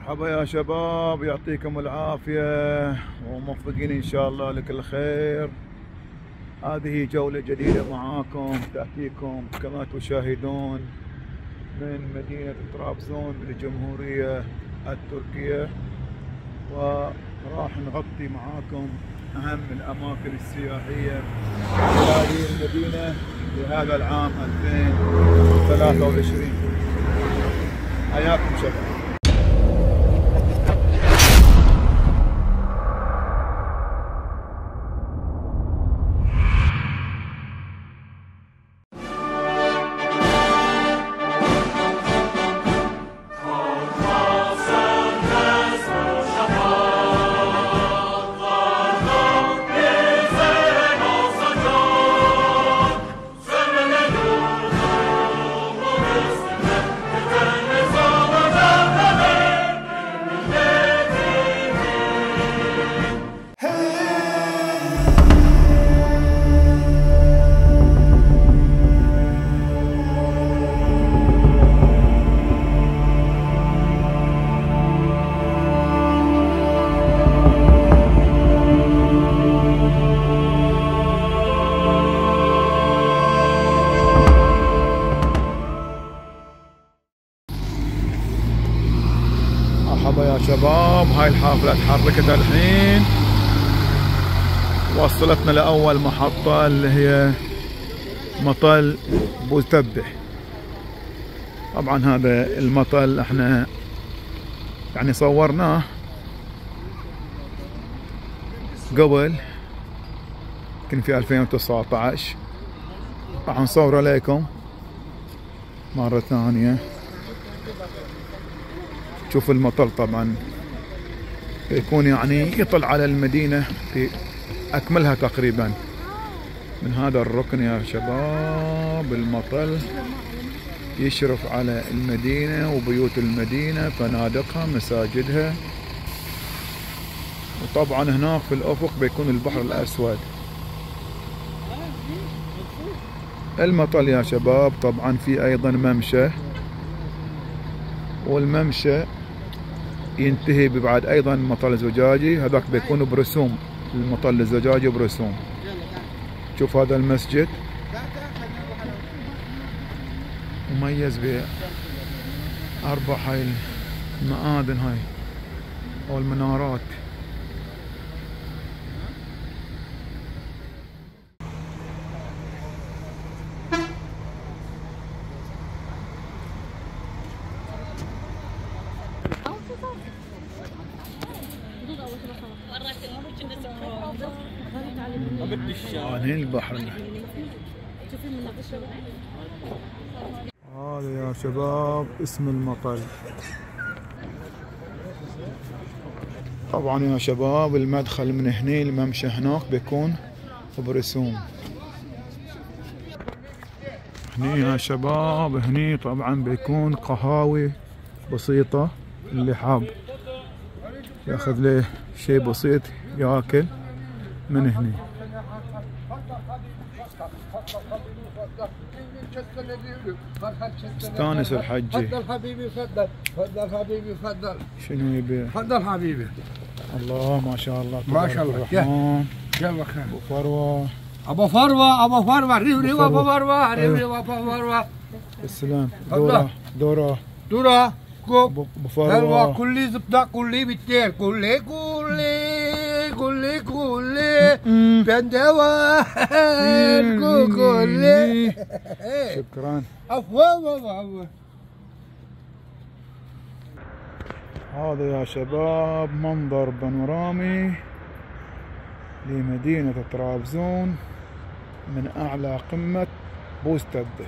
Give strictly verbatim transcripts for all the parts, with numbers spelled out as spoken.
مرحبا يا شباب، يعطيكم العافية وموفقين إن شاء الله لكل خير. هذه جولة جديدة معاكم تأتيكم كما تشاهدون من مدينة طرابزون بالجمهورية التركية، وراح نغطي معاكم أهم الأماكن السياحية في هذه المدينة لهذا العام ألفين وثلاثة وعشرين. حياكم شباب. مرحبا يا شباب، هاي الحافلة تحركت الحين، وصلتنا لأول محطة اللي هي مطل بوزتبه. طبعا هذا المطل احنا يعني صورناه قبل، يمكن في ألفين وتسعة عشر. راح نصور عليكم مرة ثانية. شوف المطل طبعا يكون يعني يطل على المدينة في أكملها تقريبا من هذا الركن يا شباب. المطل يشرف على المدينة وبيوت المدينة، فنادقها، مساجدها، وطبعا هناك في الأفق بيكون البحر الأسود. المطل يا شباب طبعا في أيضا ممشى، والممشى ينتهي ببعد ايضا مطل زجاجي، هذاك بيكون برسوم، المطل الزجاجي برسوم. شوف هذا المسجد مميز بأربع هاي المآذن هاي او المنارات. هنا البحر. هذا يا شباب اسم المطل. طبعا يا شباب المدخل من هنا، الممشى هناك بيكون برسوم. هني يا شباب، هني طبعا بيكون قهاوي بسيطة، اللي حاب ياخذ له شيء بسيط ياكل من هني. استانس الحجي. تفضل حبيبي، تفضل تفضل حبيبي، تفضل. شنو يبيع؟ تفضل حبيبي. الله ما شاء الله ما شاء الله. الرحمن. يلا خير. ابو فروه ابو فروه ابو فروه ريو ريو ابو فروه ريو ريو ابو فروه. السلام. دوره دوره دوره كوب ابو فروه. حلوه كلي زبده كلي بالتير كلي كلي كلي كلي بندوه كلي. شكرا. عفوا عفوا. هذا يا شباب منظر بانورامي لمدينة طرابزون من أعلى قمة بوزتبه.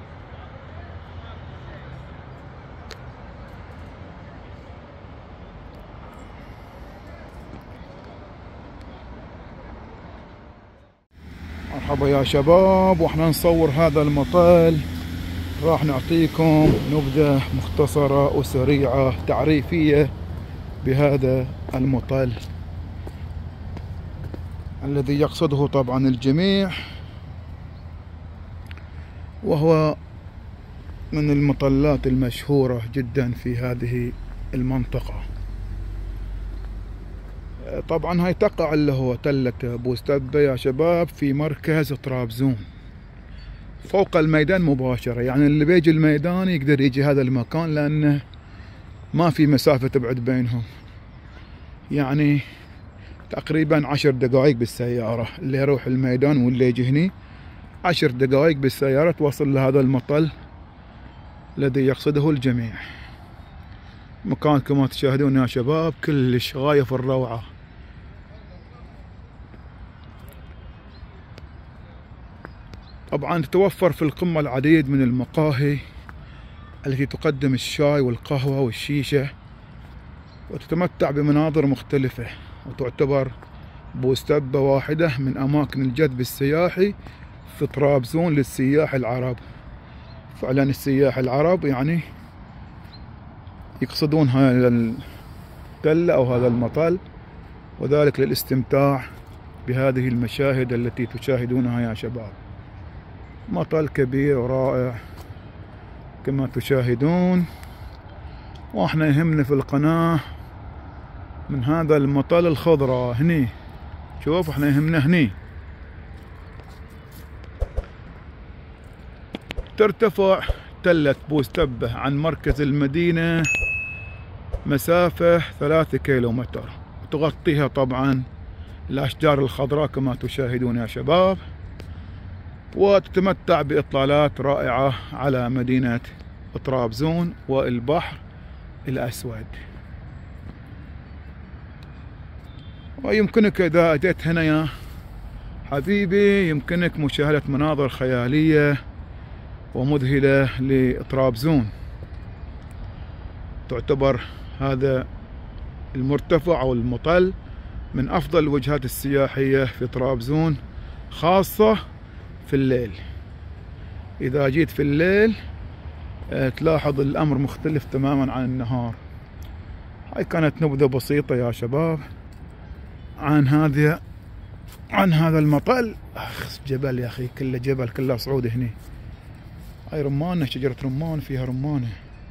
مرحبا يا شباب، واحنا نصور هذا المطل راح نعطيكم نبذة مختصرة وسريعة تعريفية بهذا المطل الذي يقصده طبعا الجميع، وهو من المطلات المشهورة جدا في هذه المنطقة. طبعا هاي تقع اللي هو تلة بوستبة يا شباب في مركز طرابزون فوق الميدان مباشرة، يعني اللي بيجي الميدان يقدر يجي هذا المكان لأنه ما في مسافة تبعد بينهم، يعني تقريبا عشر دقائق بالسيارة. اللي يروح الميدان واللي يجي هني عشر دقائق بالسيارة توصل لهذا المطل الذي يقصده الجميع. مكان كما تشاهدون يا شباب كلش غاية في الروعة. طبعا تتوفر في القمة العديد من المقاهي التي تقدم الشاي والقهوة والشيشة، وتتمتع بمناظر مختلفة، وتعتبر بوستبة واحدة من أماكن الجذب السياحي في طرابزون للسياح العرب. فعلا السياح العرب يعني يقصدون هذا التلة أو هذا المطل، وذلك للاستمتاع بهذه المشاهد التي تشاهدونها يا شباب. مطل كبير ورائع كما تشاهدون، واحنا يهمنا في القناة من هذا المطل الخضراء هني. شوف احنا يهمنا هني. ترتفع تلة بوستبة عن مركز المدينة مسافة ثلاثة كيلومتر، وتغطيها طبعا الأشجار الخضراء كما تشاهدون يا شباب، وتتمتع بإطلالات رائعة على مدينة طرابزون والبحر الأسود. ويمكنك إذا أتيت هنا يا حبيبي يمكنك مشاهدة مناظر خيالية ومذهلة لطرابزون. تعتبر هذا المرتفع أو المطل من أفضل الوجهات السياحية في طرابزون، خاصة في الليل. إذا جيت في الليل تلاحظ الأمر مختلف تماما عن النهار. هاي كانت نبذة بسيطة يا شباب عن هذا عن هذا المطل. أخ جبل يا أخي، كله جبل كله صعود هني. هاي رمانة، شجرة رمان فيها رمانة.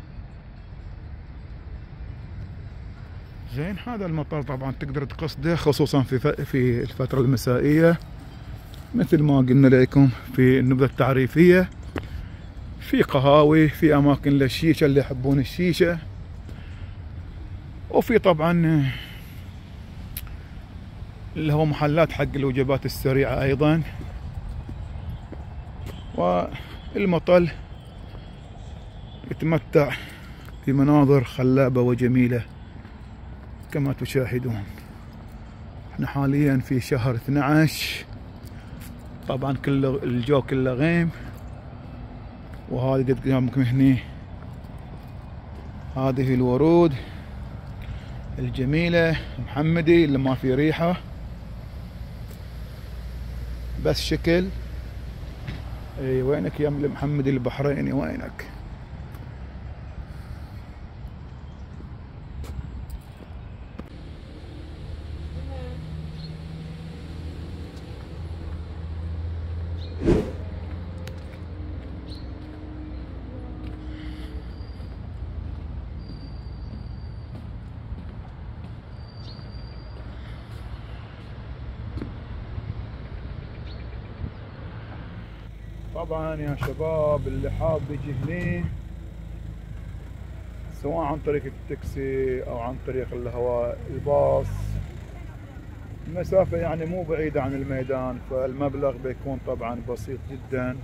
زين هذا المطل طبعا تقدر تقصده خصوصا في في الفترة المسائية مثل ما قلنا لكم في النبذة التعريفية. في قهاوي، في أماكن للشيشة اللي يحبون الشيشة، وفي طبعا اللي هو محلات حق الوجبات السريعة أيضا. والمطل يتمتع بمناظر خلابة وجميلة كما تشاهدون. احنا حاليا في شهر اثني عشر، طبعا كله الجو كله غيم. وهذه قدامكم هني هذه الورود الجميلة محمدي اللي ما في ريحة بس شكل. اي وينك يا محمدي البحريني وينك؟ طبعا يا شباب اللي حاب يجي هني سواء عن طريق التاكسي او عن طريق اللي هو الباص، المسافة يعني مو بعيدة عن الميدان، فالمبلغ بيكون طبعا بسيط جدا.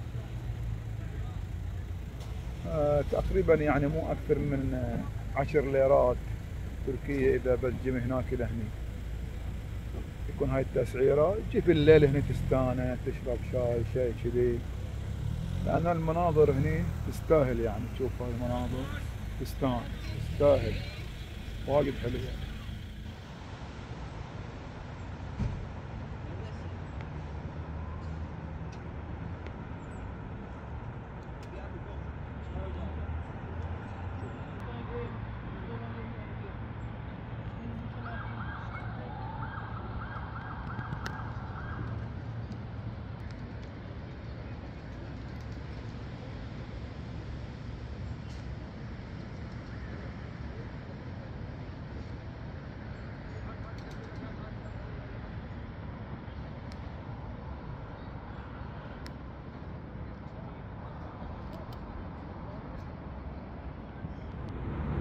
آه تقريبا يعني مو اكثر من عشر ليرات تركية اذا بتجي من هناك الى هني. يكون هاي التسعيرة. تجي في الليل هني تستانس تشرب شاي شيء كذي، لأن المناظر هني تستاهل. يعني تشوف هاي المناظر تستاهل تستاهل واجد حلوة.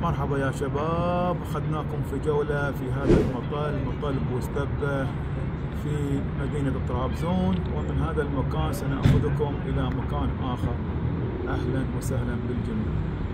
مرحبا يا شباب، أخذناكم في جولة في هذا المطل، مطل بوستبة في مدينة طرابزون، ومن هذا المكان سنأخذكم إلى مكان آخر. أهلا وسهلا بالجميع.